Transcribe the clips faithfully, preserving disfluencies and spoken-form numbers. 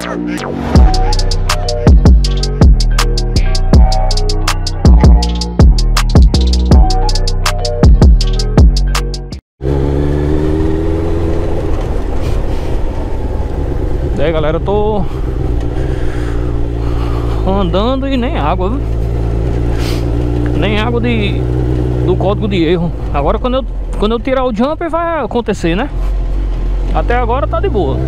E aí galera, eu tô andando e nem água, viu? Nem água de, do código de erro. Agora quando eu, quando eu tirar o jumper vai acontecer, né? Até agora tá de boa.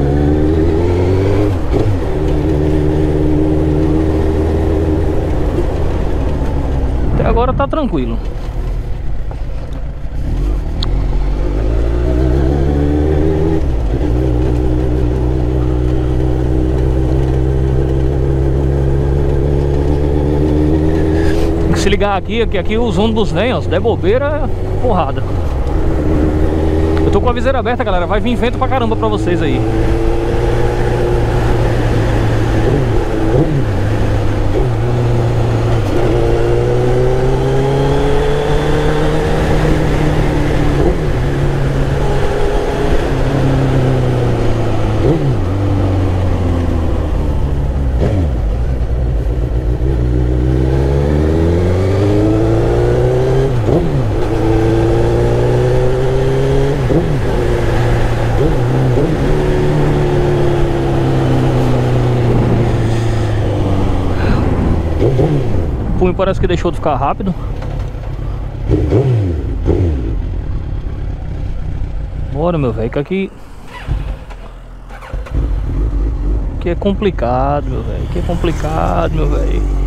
Até agora tá tranquilo. Se ligar aqui, que aqui os ônibus vêm, ó, se der bobeira, porrada. Eu tô com a viseira aberta, galera, vai vir vento pra caramba pra vocês aí. O punho parece que deixou de ficar rápido. Bora, meu velho, que aqui que é complicado, meu velho, que é complicado, meu velho.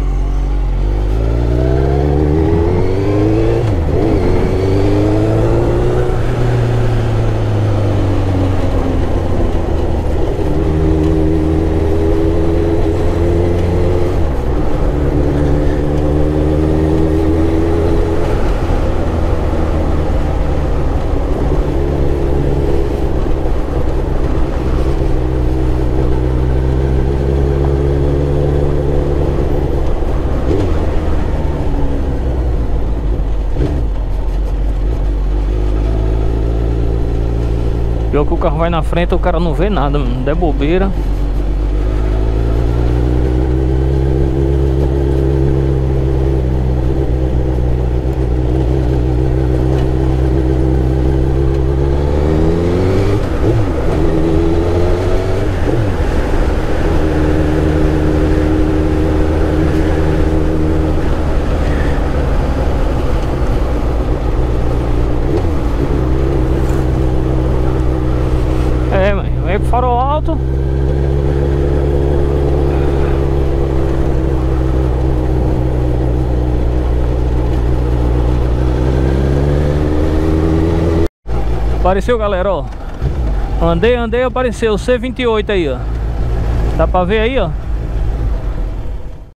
Pior que o carro vai na frente, o cara não vê nada, não der bobeira. Vem pro farol alto. Apareceu, galera, ó. Andei, andei, apareceu C vinte e oito aí, ó. Dá pra ver aí, ó.